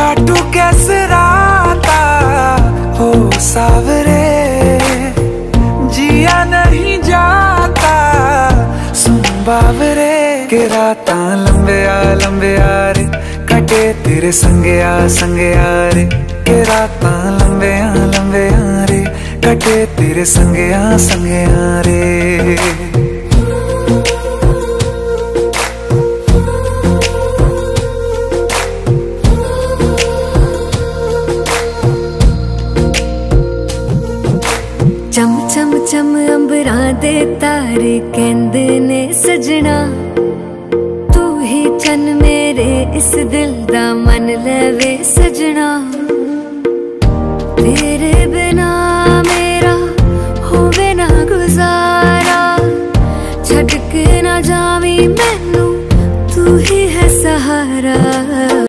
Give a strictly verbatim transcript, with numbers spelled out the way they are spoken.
काटू कैसे राता हो सावरे, जिया नहीं जाता सुन बावरे। के राता लंबे आ लंबे आ रे, कटे तेरे संगे आ संगे आ रे। के राता लंबे आ लंबे आ रे, कटे तेरे संगे आ संगे आ रे। चम चम चम अंबरां दे तारे कहंदे ने सजना, तू ही चन मेरे इस दिल दा मन लवे सजना। तेरे बिना मेरा होवे ना गुजारा, छड़ के ना जावी मैनू तू ही है सहारा।